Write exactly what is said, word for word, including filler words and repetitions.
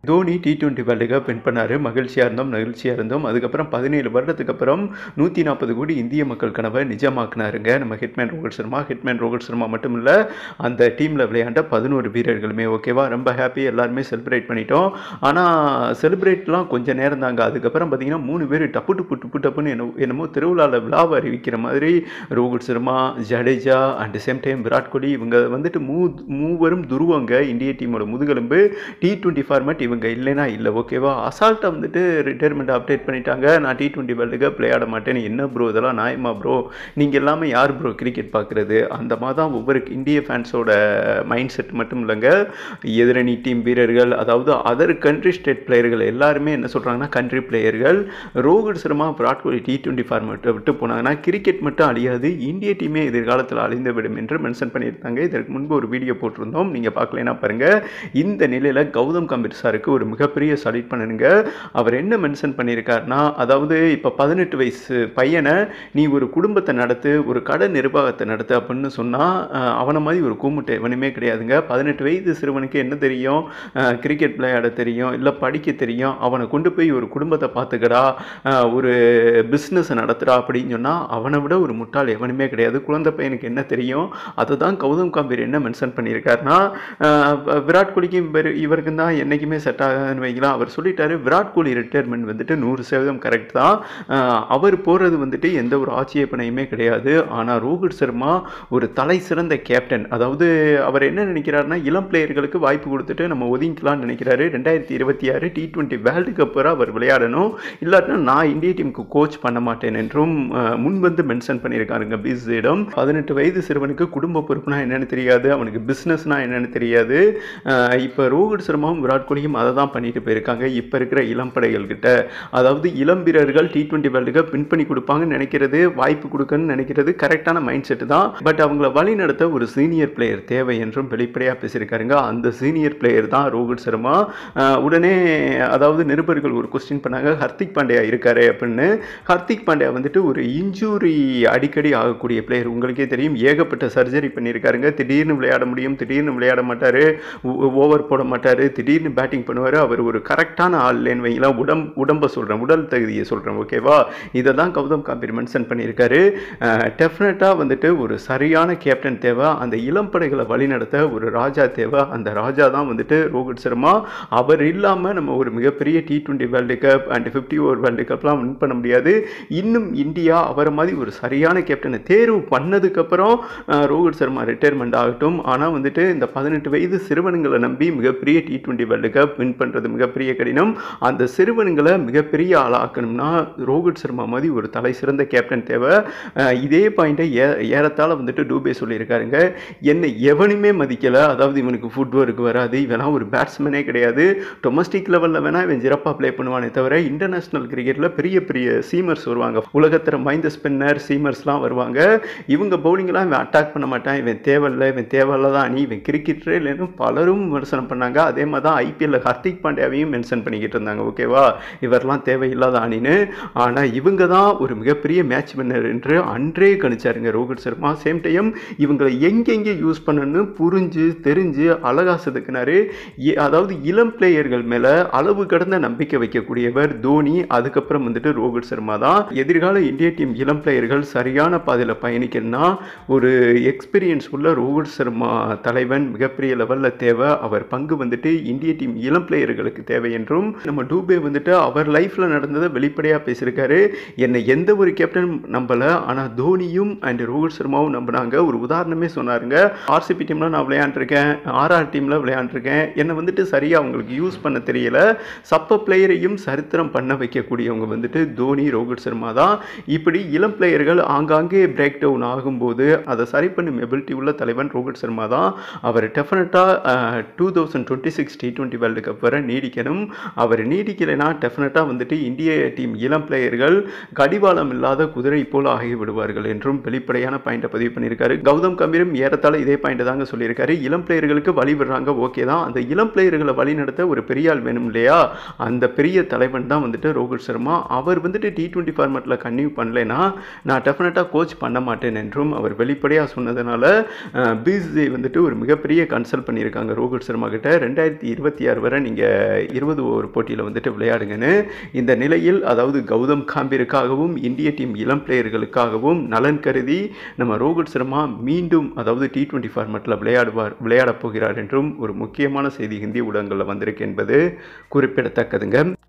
Dhoni T twenty world cup win பண்ணார். மகிழ்ச்சியாக இருந்தோம், நெகிழ்ச்சியாக இருந்தோம். அதுக்கப்புறம் பதினேழு வருடத்துக்கு அப்புறம் நூற்றி நாற்பது கோடி இந்திய மக்கள் கனவை நிஜமாக்குனாருங்க நம்ம ஹிட்மேன் ரோஹித் சர்மா. ஹிட்மேன் ரோஹித் சர்மா மட்டும் இல்லை, அந்த டீமில் விளையாண்ட பதினோரு வீரர்களுமே. ஓகேவா, ரொம்ப ஹாப்பி, எல்லாருமே செலிப்ரேட் பண்ணிட்டோம். ஆனால் செலிப்ரேட்லாம் கொஞ்சம் நேரம் தாங்க. அதுக்கப்புறம் பார்த்தீங்கன்னா மூணு பேர் டப்பு டுப்பு டுப்பு டப்புன்னு என்ன என்னமோ திருவிழாவில் விழாவை அறிவிக்கிற மாதிரி Rohit Sharma, Jadeja and same time Virat Kohli இவங்க வந்துட்டு மூ மூவரும் துருவங்க இந்திய டீமோட முதுகெலும்பு. டி டுவெண்ட்டி ஃபார்மேட் இவங்க இல்லைனா இல்லை. ஓகேவா, அசால்ட்டாக வந்துட்டு ரிட்டையர்மெண்ட் அப்டேட் பண்ணிட்டாங்க. நான் டி டுவெண்ட்டி வேர்ல்டு கப் விளையாட மாட்டேன்னு. என்ன ப்ரோ இதெல்லாம் நியாயமா ப்ரோ? நீங்கள் எல்லாமே யார் ப்ரோ கிரிக்கெட் பார்க்குறது? அந்த மாதிரி தான் ஒவ்வொரு இந்திய ஃபேன்ஸோட மைண்ட் செட் மட்டும் இல்லைங்க. எதிரணி டீம் வீரர்கள், அதாவது அதர் கண்ட்ரி ஸ்டேட் பிளேயர்கள் எல்லாருமே என்ன சொல்கிறாங்கன்னா கண்ட்ரி பிளேயர்கள். ரோஹித் சர்மா, விராட் கோலி டி டுவெண்ட்டி ஃபார்மேட்டை விட்டு போனாங்கன்னா கிரிக்கெட் மட்டும் அழியாது, இந்திய டீமே எதிர்காலத்தில் அழிந்துவிடும் என்று மென்ஷன் பண்ணியிருந்தாங்க. இதற்கு முன்பு ஒரு வீடியோ போட்டிருந்தோம், நீங்கள் பார்க்கலைன்னா பாருங்கள். இந்த நிலையில் கௌதம் கம்பீர் சாருக்கு ஒரு மிகப்பெரிய சல்யூட் பண்ணுங்க. அவர் என்ன மென்ஷன் பண்ணியிருக்காருன்னா, அதாவது இப்போ பதினெட்டு வயசு பையனை நீ ஒரு குடும்பத்தை நடத்து, ஒரு கடை நிர்வாகத்தை நடத்து அப்படின்னு சொன்னால் அவனை மாதிரி ஒரு கூமுட்டை எவனுமே கிடையாதுங்க. பதினெட்டு வயது சிறுவனுக்கு என்ன தெரியும்? கிரிக்கெட் விளையாட தெரியும், இல்லை படிக்க தெரியும். அவனை கொண்டு போய் ஒரு குடும்பத்தை பார்த்துக்கடா, ஒரு பிஸ்னஸை நடத்துடா அப்படின்னு சொன்னால் அவனை விட ஒரு முட்டாள் எவனுமே கிடையாது. குழந்தை பையனுக்கு என்ன தெரியும்? அதை தான் கௌதம் கம்பீர் என்ன மென்ஷன் பண்ணியிருக்காருன்னா, விராட் கோலிக்கு இவருக்கு தான் என்றைக்குமே செட் ஆகாதுன்னு வைக்கலாம். அவர் சொல்லிட்டாரு விராட் கோலி ரிட்டையர்மெண்ட் வந்துட்டு நூறு சதவீதம் கரெக்ட் தான். அவர் போகிறது வந்துட்டு எந்த ஒரு ஆட்சேபனையுமே கிடையாது. ஆனால் ரோஹித் சர்மா ஒரு தலை சிறந்த கேப்டன். அதாவது அவர் என்ன நினைக்கிறாருன்னா, இளம் பிளேயர்களுக்கு வாய்ப்பு கொடுத்துட்டு நம்ம ஒதுங்கிக்கலாம்னு நினைக்கிறாரு. ரெண்டாயிரத்தி இருபத்தி ஆறு டி டுவெண்ட்டி வேர்ல்டு கப் அவர் விளையாடணும், இல்லாட்டினா நான் இந்திய டீமுக்கு கோச் பண்ண மாட்டேன் என்றும் முன் வந்து மென்ஷன் பண்ணியிருக்காருங்க பிசிடம். பதினெட்டு வயது சிறுவனுக்கு குடும்ப பொறுப்புனா என்னன்னு தெரியாது, அவனுக்கு பிஸ்னஸ்னா என்னன்னு தெரியாது. இப்போ ரோஹித் சர்மாவும் விராட் கோலியும் அதை தான் பண்ணிட்டு போயிருக்காங்க இப்போ இருக்கிற இளம் படைகள் கிட்ட. அதாவது இளம் வீரர்கள் T twenty world cup win பண்ணி கொடுப்பாங்கன்னு நினைக்கிறது, வாய்ப்பு கொடுக்கணும்னு நினைக்கிறது கரெக்டான மைண்ட் செட் தான். பட் அவங்கள வழி நடத்த ஒரு சீனியர் பிளேயர் தேவை என்றும் வெளிப்படையாக பேசியிருக்காருங்க. அந்த சீனியர் பிளேயர் தான் ரோஹித் சர்மா. உடனே அதாவது நிருபர்கள் ஒரு கொஸ்டின் பண்ணாங்க, ஹர்திக் பாண்டியா இருக்காரு அப்படின்னு. ஹர்திக் பாண்டியா வந்துட்டு ஒரு இன்ஜூரி அடிக்கடி ஆகக்கூடிய பிளேயர். உங்களுக்கே தெரியும், ஏகப்பட்ட சர்ஜரி பண்ணியிருக்காருங்க. திடீர்னு விளையாட முடியும், திடீர்னு விளையாட மாட்டார், ஓவர் போட மாட்டார், திடீர்னு பேட்டிங் பண்ணுவார். அவர் ஒரு கரெக்டான ஆள் இல்லைன்னு வைங்களா. உடம் உடம்பை சொல்கிறேன், உடல் தகுதியை சொல்கிறேன். ஓகேவா, இதை தான் கௌதம் கம்பீர் மென்ஷன் பண்ணியிருக்காரு. டெஃபினட்டாக வந்துட்டு ஒரு சரியான கேப்டன் தேவை, அந்த இளம் படைகளை வழிநடத்த ஒரு ராஜா தேவை. அந்த ராஜா தான் வந்துட்டு ரோஹித் சர்மா. அவர் இல்லாமல் நம்ம ஒரு மிகப்பெரிய T twenty world cup and fifty over world கப்லாம் வின் பண்ண முடியாது. இன்னும் இந்தியா அவரை மாதிரி ஒரு சரியான கேப்டனை தேர்வு பண்ணதுக்கப்புறம் ரோஹித் சர்மா ரிட்டையர்மெண்ட் ஆகட்டும். ஆனால் வந்துட்டு இந்த பதினெட்டு வயது சிறுவனுங்களை நம்பி மிகப்பெரிய T twenty world cup win பண்ணுறது மிகப்பெரிய கடினம். அந்த சிறுவனுங்களை மிகப்பெரிய ஆளாக்கணும்னா ரோஹித் சர்மா மாதிரி ஒரு தலை சிறந்த கேப்டன் தேவை. இதே பாயிண்டை ஏ ஏறத்தாழ வந்துட்டு டூபே சொல்லியிருக்காருங்க. என்னை எவனுமே மதிக்கலை, அதாவது இவனுக்கு ஃபுட் ஒர்க் வராது, இவனா ஒரு பேட்ஸ்மேனே கிடையாது, டொமஸ்டிக் லெவலில் வேணால் இவன் சிறப்பாக ப்ளே பண்ணுவானே தவிர இன்டர்நேஷ்னல் கிரிக்கெட்டில் பெரிய பெரிய சீமர்ஸ் வருவாங்க, உலகத்தரம் வாய்ந்த ஸ்பின்னர் சீமர்ஸ்லாம் வருவாங்க. இவங்க பவுலிங்கெலாம் இவன் அட்டாக் பண்ண மாட்டான், இவன் தேவையில்லை, இவன் தேவையில்ல தான் அணி, இவன் கிரிக்கெட்டரே இல்லைன்னு பலரும் விமர்சனம் பண்ணாங்க. அதே மாதிரி தான் ஐபிஎல்ல ஹர்திக் பாண்டியாவையும் மென்ஷன் பண்ணிக்கிட்டு இருந்தாங்க. ஓகேவா, இவரெல்லாம் தேவையில்லாத அணின்னு. ஆனால் இவங்க தான் ஒரு மிகப்பெரிய மேட்ச் வின்னர் என்று அன்றே கணிச்சாருங்க ரோஹித் சர்மா. சேம் டைம் இவங்களை எங்கெங்கே யூஸ் பண்ணணும்னு புரிஞ்சு தெரிஞ்சு அழகா செதுக்கினாரு. அதாவது இளம் பிளேயர்கள் மேலே அளவு கடந்த நம்பிக்கை வைக்கக்கூடியவர் தோனி, அதுக்கப்புறம் வந்துட்டு ரோஹித் சர்மா தான். எதிர்கால இந்திய டீம் இளம் பிளேயர்கள் சரியான பாதையில் பயணிக்கணும்னா ஒரு எக்ஸ்பீரியன்ஸ் உள்ள ரோஹித் சர்மா தலைவன் மிகப்பெரிய லெவலில் தேவை. அவர் பங்கு வந்துட்டு இந்திய டீம் இளம் பிளேயர்களுக்கு தேவை என்றும் நம்ம டூபே வந்துட்டு அவர் லைஃப்பில் நடந்ததை வெளிப்படையாக பேசியிருக்காரு. என்னை எந்த ஒரு கேப்டன் நம்பலை, ஆனால் தோனியும் அண்ட் ரோஹித் சர்மாவும் நம்பினாங்க. ஒரு உதாரணமே சொன்னாருங்க, ஆர்சிபி டீமில் நான் விளையாண்டுருக்கேன், ஆர்ஆர் டீமில் விளையாண்டுருக்கேன், என்னை வந்துட்டு சரியாக அவங்களுக்கு யூஸ் பண்ண தெரியல. சப்ப பிளேயரையும் சரித்திரம் பண்ண வைக்கக்கூடியவங்க வந்துட்டு தோனி, ரோஹித் சர்மா தான். இப்படி இளம் பிளேயர்கள் ஆங்காங்கே பிரேக் டவுன் ஆகும்போது அதை சரி பண்ணும் எபிலிட்டி உள்ள தலைவன் ரோஹித் சர்மா தான். அவர் டெஃபினட்டாக two thousand twenty six T twenty world cup வரை நீடிக்கணும். அவர் நீடிக்கலைன்னா டெஃபினட்டாக வந்துட்டு இந்திய டீம் இளம் பிளேயர்கள் கடிவாளம் இல்லாத குதிரை போல் ஆகிவிடுவார்கள் என்றும் வெளிப்படையான பாயிண்டை பதிவு பண்ணியிருக்காரு. கௌதம் கம்பீரும் ஏறத்தாழ இதே பாயிண்ட் தாங்க சொல்லியிருக்காரு. இளம் பிளேயர்களுக்கு வழி விடுறாங்க, ஓகே தான், அந்த இளம் பிளேயர்களை வழி நடத்த ஒரு பெரிய ஆள் வேணும் இல்லையா, அந்த பெரிய தலைவன் தான் வந்துட்டு ரோஹித் சர்மா. அவர் வந்துட்டு டி டுவெண்ட்டி ஃபார்மேட்டில் கன்டினியூ பண்ணலைன்னா நான் டெஃபினட்டாக கோச் பண்ண மாட்டேன் என்றும் அவர் வெளிப்படையாக சொன்னதுனால பிசிசிஐ வந்துட்டு ஒரு மிகப்பெரிய கன்சல்ட் பண்ணியிருக்காங்க ரோஹித் சர்மா கிட்ட. ரெண்டாயிரத்தி இருபத்தி ஆறு வரை தவிர நீங்கள் இருபது ஓவர் போட்டியில் வந்துட்டு விளையாடுங்கன்னு. இந்த நிலையில் அதாவது கௌதம் காம்பீருக்காகவும் இந்திய டீம் இளம் பிளேயர்களுக்காகவும் நலன் கருதி நம்ம ரோஹித் சர்மா மீண்டும் அதாவது டி டுவெண்ட்டி ஃபார்மேட்டில் விளையாடுவார் விளையாடப் போகிறார் என்றும் ஒரு முக்கியமான செய்தி இந்திய ஊடகங்களில் வந்திருக்கு என்பது குறிப்பிடத்தக்கதுங்க.